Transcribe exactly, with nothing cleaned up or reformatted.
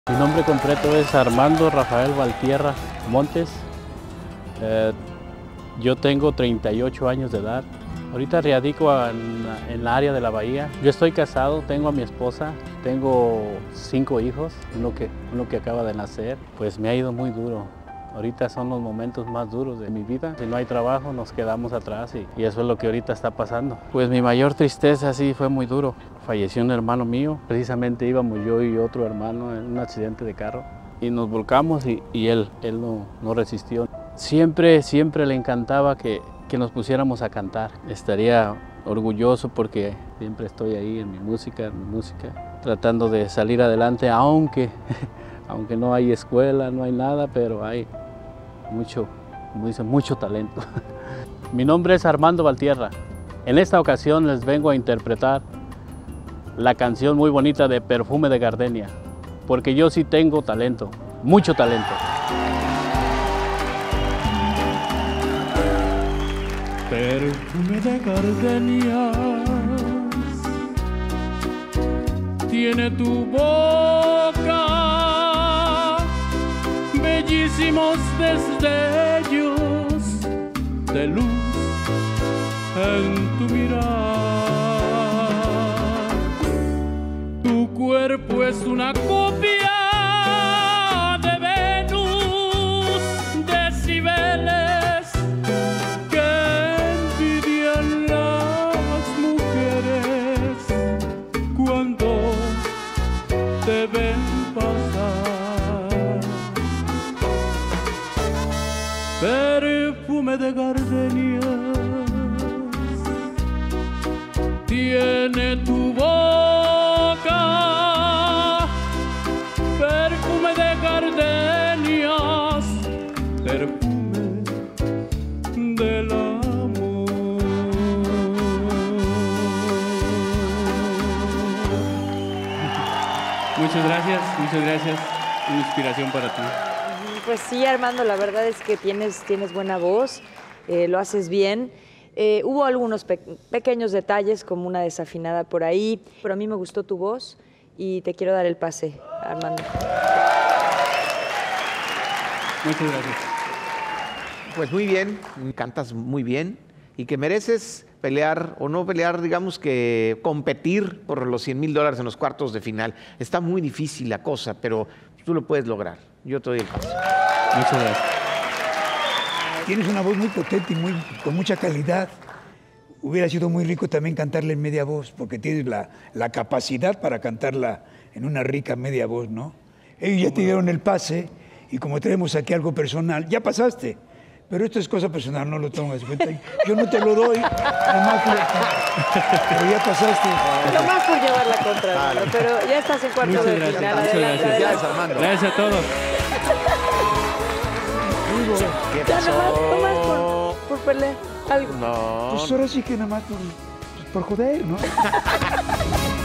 Mi nombre completo es Armando Rafael Valtierra Montes. Eh, yo tengo treinta y ocho años de edad. Ahorita radico en, en la área de la Bahía. Yo estoy casado, tengo a mi esposa, tengo cinco hijos, uno que, uno que acaba de nacer. Pues me ha ido muy duro. Ahorita son los momentos más duros de mi vida. Si no hay trabajo, nos quedamos atrás y, y eso es lo que ahorita está pasando. Pues mi mayor tristeza sí fue muy duro. Falleció un hermano mío. Precisamente íbamos yo y otro hermano en un accidente de carro y nos volcamos y, y él, él no, no resistió. Siempre, siempre le encantaba que, que nos pusiéramos a cantar. Estaría orgulloso porque siempre estoy ahí en mi música, en mi música, tratando de salir adelante, aunque, aunque no hay escuela, no hay nada, pero hay mucho, como dicen, mucho talento. Mi nombre es Armando Valtierra. En esta ocasión les vengo a interpretar la canción muy bonita de Perfume de Gardenia, porque yo sí tengo talento, mucho talento. Perfume de gardenias tiene tu boca, bellísimos destellos de luz en tu mirar. Tu cuerpo es una copia de Venus, de Cibeles que envidian las mujeres cuando te ven pasar. Perfume de gardenias tiene tu boca, perfume de gardenias, perfume del amor. Muchas gracias, muchas gracias. Una inspiración para ti. Pues sí, Armando, la verdad es que tienes, tienes buena voz, eh, lo haces bien. Eh, hubo algunos pe pequeños detalles, como una desafinada por ahí, pero a mí me gustó tu voz y te quiero dar el pase, Armando. Muchas gracias. Pues muy bien, cantas muy bien y que mereces pelear o no pelear, digamos que competir por los cien mil dólares en los cuartos de final. Está muy difícil la cosa, pero tú lo puedes lograr. Yo te doy el paso. Muchas gracias. Tienes una voz muy potente y muy, con mucha calidad. Hubiera sido muy rico también cantarla en media voz, porque tienes la, la capacidad para cantarla en una rica media voz, ¿no? Ellos ya te dieron el pase, y como tenemos aquí algo personal, ya pasaste. Pero esto es cosa personal, no lo tomes en cuenta. Yo no te lo doy, nomás que, pero ya pasaste. Lo más por llevar la contra, vale. Pero ya estás en cuarto de gracias, final. muchas Adelante, gracias. adelante. Armando. Gracias a todos. ¿Qué Ya pasó? nomás, nomás por, por pelear algo. No. Pues ahora sí que nada más por, por joder, ¿no?